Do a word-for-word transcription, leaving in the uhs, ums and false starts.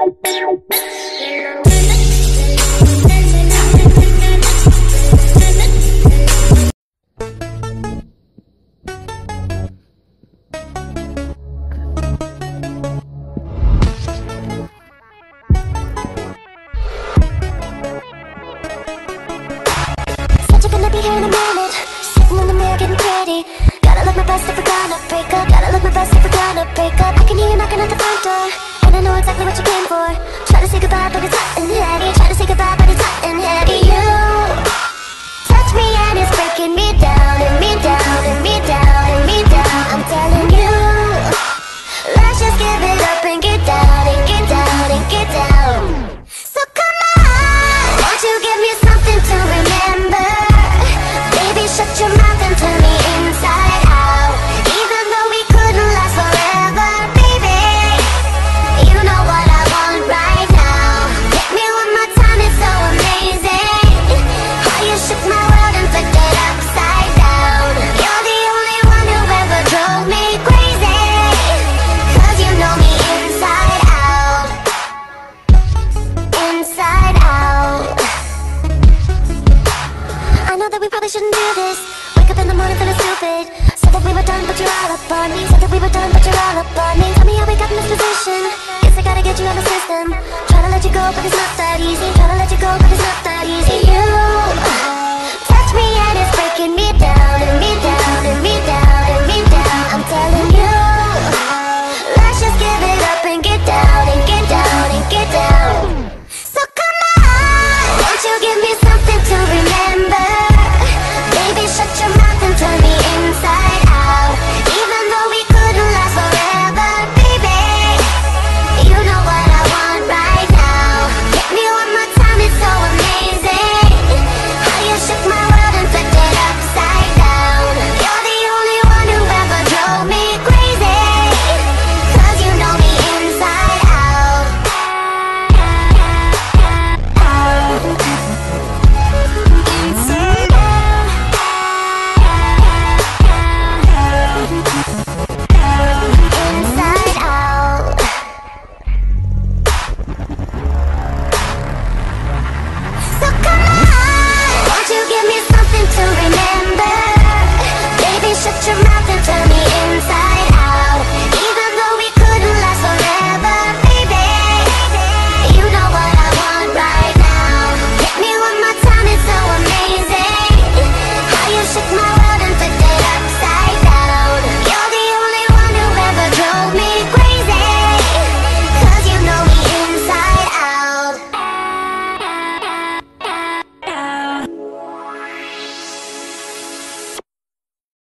Here in a minute, sitting in the mirror getting pretty. Gotta look my best if we're gonna break up. Gotta look my best if we're gonna break up. I can hear you knocking at the front door, and I know exactly what you came for. Try to say goodbye but it's hot and heavy. Try to say goodbye but it's hot and heavy. You touch me and it's breaking me down.